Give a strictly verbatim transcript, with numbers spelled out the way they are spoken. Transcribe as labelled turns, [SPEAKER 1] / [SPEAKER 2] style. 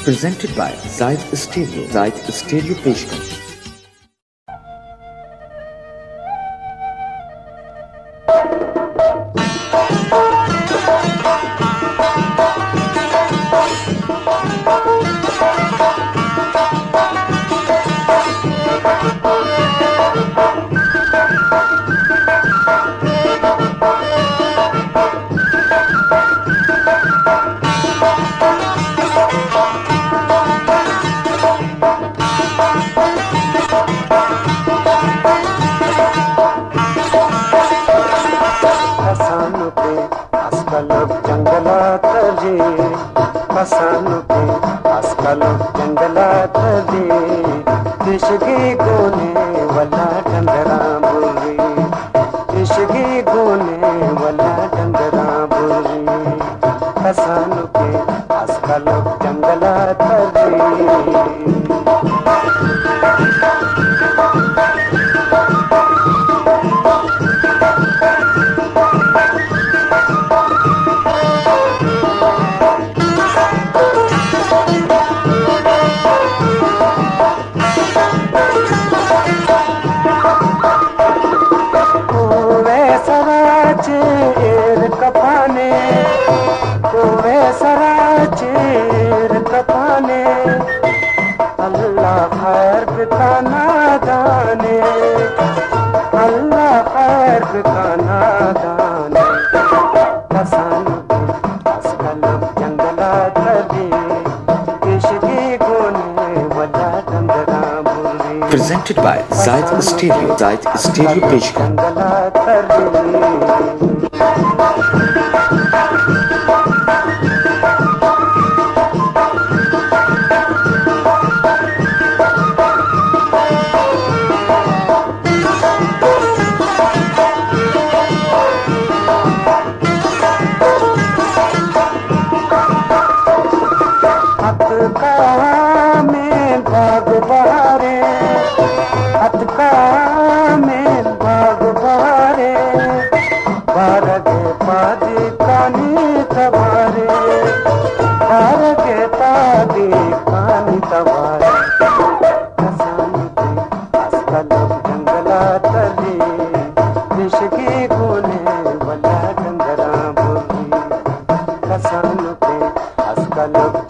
[SPEAKER 1] Presented by Zaid Stereo. Zaid Stereo पेशकश।
[SPEAKER 2] जंगलात रे कसानु के आजकल जंगलात रे दिशगी गोने वाला डंगरा बुरी दिशगी गोने वाला डंगरा बुरी कसानु के आजकल जंगलात रे कपाने कोवे सरा चेर कपाने अल्लाह खैर बिताना दाने अल्लाह खैर बिताना दाने कसानु आजकल जंगलात रे किशगी गोने वाला डंगरा बुरी।
[SPEAKER 1] Presented by Zaid Stereo. Zaid Stereo पेशकश।
[SPEAKER 2] जंगलात रे अतका में भाग बहारे अतका में भाग बहारे बारगे पादी कानी तवारे बारगे पादी कानी तवारे कसानु के आजकल जंगलात रे दिशगी गोने वाला डंगरा बुरी कसानु के आजकल